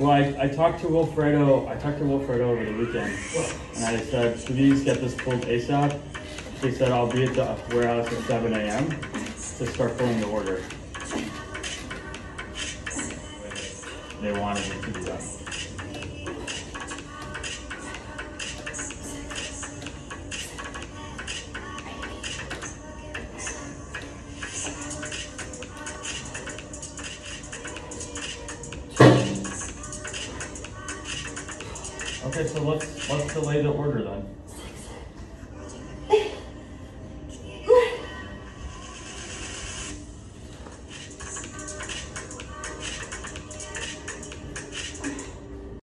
Well, I talked to Wilfredo. I talked to Wilfredo over the weekend, and I said, please get this pulled ASAP. He said I'll be at the warehouse at 7 a.m. to start pulling the order. They wanted me to do that. Okay, so let's delay the order then.